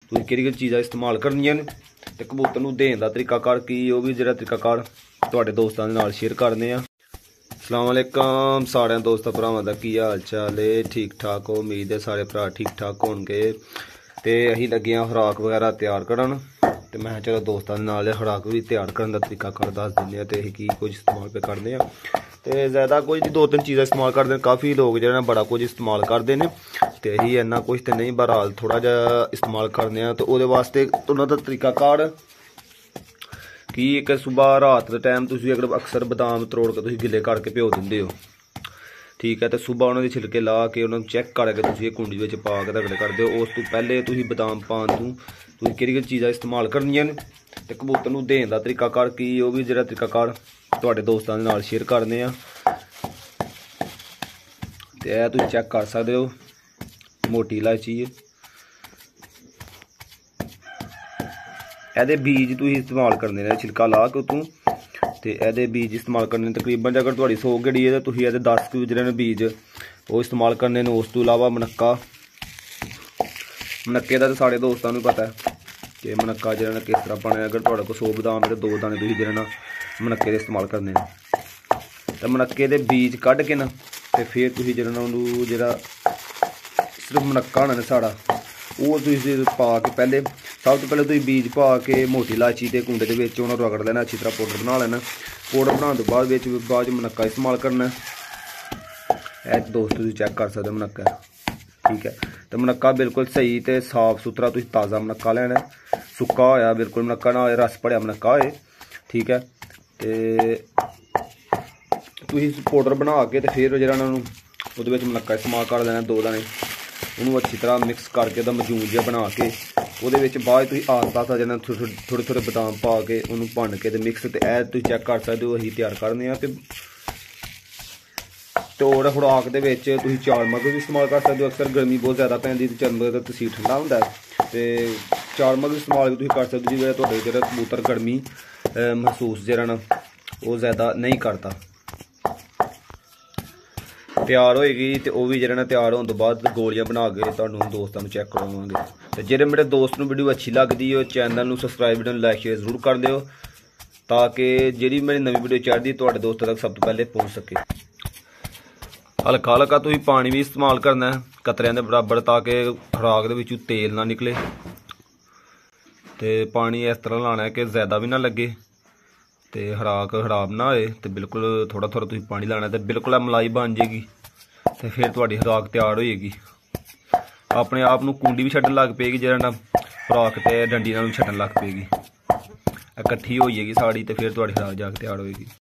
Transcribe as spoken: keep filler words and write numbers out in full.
ਤੁਸੀਂ ਕਿਹੜੀ ਕਿਹੜੀ ਚੀਜ਼ਾਂ ਇਸਤੇਮਾਲ ਕਰਨੀਆਂ ਨੇ ਤੇ ਕਬੂਤਰ ਨੂੰ ਦੇਣ ਦਾ ਤਰੀਕਾਕਾਰ ਕੀ ਉਹ ਵੀ ਜਿਹੜਾ ਤਰੀਕਾਕਾਰ ਤੁਹਾਡੇ ਦੋਸਤਾਂ ਦੇ ਨਾਲ ਸ਼ੇਅਰ ਕਰਨੇ ਆ। अस्सलाम वालेकुम सारे दोस्तों भरावां दा की हाल चाल है? ठीक ठाक हो? उम्मीद है सारे भरा ठीक ठाक होणगे। ते असीं लगे हां खुराक वगैरह तैयार करन ते मैं चलो दोस्तां दे नाल खुराक भी तैयार करन दा तरीका कर दस दिंदे आ ते असीं की कुछ इस्तेमाल पे करदे आ। ते ज़्यादा कुछ दो तीन चीज़ां इस्तेमाल करदे ने, काफ़ी लोग जेह्ड़े बड़ा कुछ इस्तेमाल करदे ने ते असीं इन्ना कुछ ते नहीं, बहरहाल थोड़ा जिहा इस्तेमाल करदे आ। ते ओहदे वास्ते उन्हां दा तरीकाकार कि एक सुबह रात के टाइम तुसीं अगर अक्सर बदाम तरोड़ के तुसीं गिले करके भ्यो दिंदे हो, ठीक है। तो सुबह उन्होंने छिलके ला के उन्होंने चैक करके तुसीं कुंडी में पा के रगड़े करदे हो। उस तो पहले तुसीं बदाम पान तू तुसीं किहड़ी किहड़ी चीज़ां इस्तेमाल करनियां ने ते कबूतर नूं देण दा तरीकाकार की वो भी जिहड़ा तरीकाकार तुहाडे दोस्तां दे नाल शेयर करने आ। ते इह तुसीं चैक कर सकदे हो, मोटी इलायची है, एहदे बीज तुसीं इस्तेमाल करने ने, छिलका ला के उतों ते एहदे बीज इस्तेमाल करने तकरीबन अगर तुहाडी सौ गेड़ी है तो तुसीं एहदे दस कु जिहड़े ने बीज वो इस्तेमाल करने ने। उस तो इलावा मनक्का मनक्के दा ते सारे दोस्तां नूं पता है कि मनक्का जिहड़ा ना किस तरह बनया। अगर तुहाडे कोल सौ बदाम है तो दो दाने तुसीं जिहड़े ना मनक्के दे इस्तेमाल करने ने। ते मनक्के दे बीज कढ के ना ते फिर तुसीं जिहड़ा ना उहनूं जिहड़ा सिर्फ मनक्का होना ने साड़ा वो तुसीं पा के पहले सब तो पहले तुसीं बीज पा के मोटी इलायची ते कुंडे दे विच उहनूं रगड़ लेना, अच्छी तरह पाउडर बना लेना। पाउडर बनाने तो बाद विच बाद च मनक्का इस्तेमाल करना। ऐ दोस्त तुसीं चैक कर सकदे हो मनक्का, ठीक है। तो मनक्का बिल्कुल सही ते साफ सुथरा तुसीं ताज़ा मनक्का लैना, सुक्का होया बिल्कुल मनक्का ना होए, रस भरिया मनक्का होए, ठीक है। ते तुसीं पाउडर बना के ते फिर जिहड़ा उहनूं उहदे विच मनक्का इस्तेमाल कर देना, दो दाने उन्होंने अच्छी तरह मिक्स करके तो मजून जिहा बना के वो बाद तुम आस्ता आस्ता जना थोड़े थोड़े बदाम पा के उन्होंने भन के मिक्स तो ऐ तुम चैक कर सकते हो असीं तैयार करने। तो और खुराक के चार मगज़ भी इस्तेमाल कर सकते हो। अक्सर गर्मी बहुत ज़्यादा पैंदी ते चंद का तसीर ठंडा होंदा है ते चार मगज़ इस्तेमाल भी कर सकते हो जिहड़ा तुहाडे जेह्ड़ा कबूतर गर्मी महसूस जेह्ड़ा ना वो ज़्यादा नहीं करता। तैयार होएगी तो वह भी जो तैयार होने तो बाद गोलियां बना के तुहानूं दोस्तों चैक करवावांगे। तो जे मेरे दोस्त नूं वीडियो अच्छी लगती है चैनल नूं सबसक्राइब वीडियो लाइक शेयर जरूर कर दिओ ताकि जी मेरी नवी वीडियो चढ़दी तुहाडे दोस्तों तक सब तो पहले पहुँच सके। हल्का हल्का तुसीं पानी भी इस्तेमाल करना है कतरियां दे बराबर ताकि खुराक दे विचों तेल ना निकले। तो पानी इस तरह लाना है कि ज़्यादा भी ना लगे तो खुराक खराब ना होए। तो बिल्कुल थोड़ा थोड़ा तुसीं पानी लाना तो बिल्कुल मलाई बन जाएगी तो फिर तुहाडी खुराक तैयार होएगी। अपने आप नूं कुंडी भी छड्डन लग पेगी, जिहड़ा ना खुराक ते डंडी नाल छड्डन लग पेगी, इकट्ठी हो जाएगी साड़ी तो फिर तुहाडी खुराक जाके तैयार होएगी।